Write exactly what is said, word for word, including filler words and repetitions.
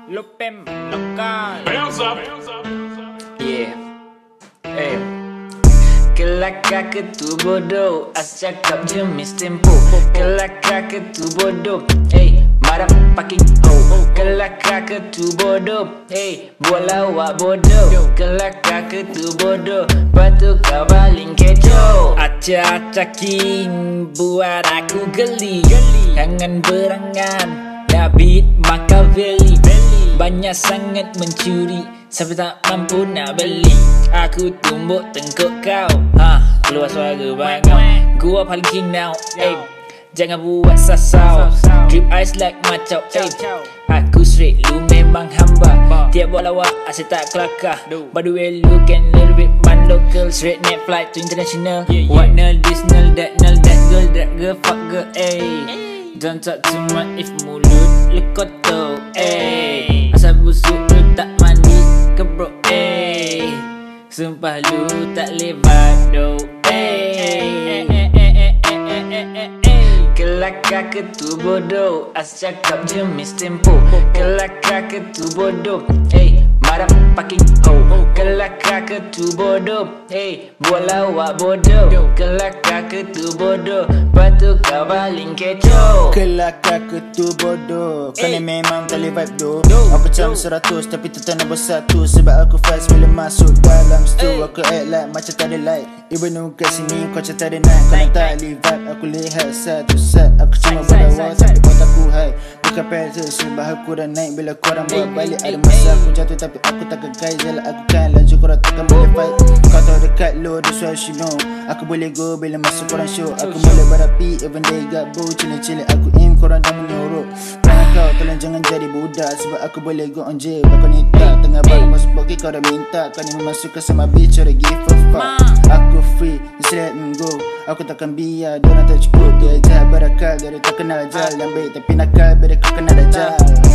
Lupem lokal. Hands up. Yeah. Hey. Kelakar ke tu bodoh, as cakap je miss tempo. Kelakar ke tu bodoh, hey, marah fucking ho. Kelakar ke tu bodoh, hey, buat lawak bodoh. Kelakar ke tu bodoh, patut kau baling kecoh. Acak-acak king buat aku geli. Jangan berangan, nak beat Machiavelli. Banyak sangat mencuri, sampai tak mampu nak beli. Aku tumbuk tengkuk kau, ha, keluar suara bangau. Gua paling king now, eh, jangan buat sasau. Drip ice like macau, eh, aku straight, lu memang hamba. Tiap buat lawak, asyik tak kelakar. By the way, lu can little bit man local. Straight net flight to international. What null this, null that, null that girl, that girl, fuck girl, eh. Don't talk too much if mulut lu kotor, eh. Asal busuk lu tak mandi kebrok, eh. Sumpah lu tak lebat do, eh. Kelakar ke tu bodoh, as cakap je miss tempo. Kelakar ke tu bodoh, eh, marah fucking ho. Kelakar ke tu bodoh, eh, buat lawak bodoh. Kelakar ke tu bodoh, patut kau baling kecoh. Kelakar ke tu bodoh, kau ni memang tak boleh vibe do. Aku macam seratus tapi tu tak nombor satu. Sebab aku fast bila masuk dalam stu. Aku act like macam tak ada light. Even though kat sini kau macam tak ada night. Kau nak tak boleh vibe, aku lihat satu set. Aku cuma berdawar tapi buat aku high. Bukan pressure sebab aku dah naik. Bila korang buat balik ada masa aku jatuh tapi aku tak kekai. Jalan aku kan laju korang takkan boleh fight. Kau tahu dekat low, that's why she know. Aku boleh go bila masuk korang show. Aku boleh berapi even they got bow. Cile-cile aku aim korang dah menyorok. Mana kau tolong jangan jadi budak. Sebab aku boleh go on jail. Kau ni tak tengah barang masuk poket kau dah minta. Kau ni memang suka sama bitch or give a fuck. Aku free, just let me go. Aku takkan biar diorang tak cukup. Dia jahat berakal, dia tak kenal ajal. Yang baik tapi nakal, bila kau kenal dajal.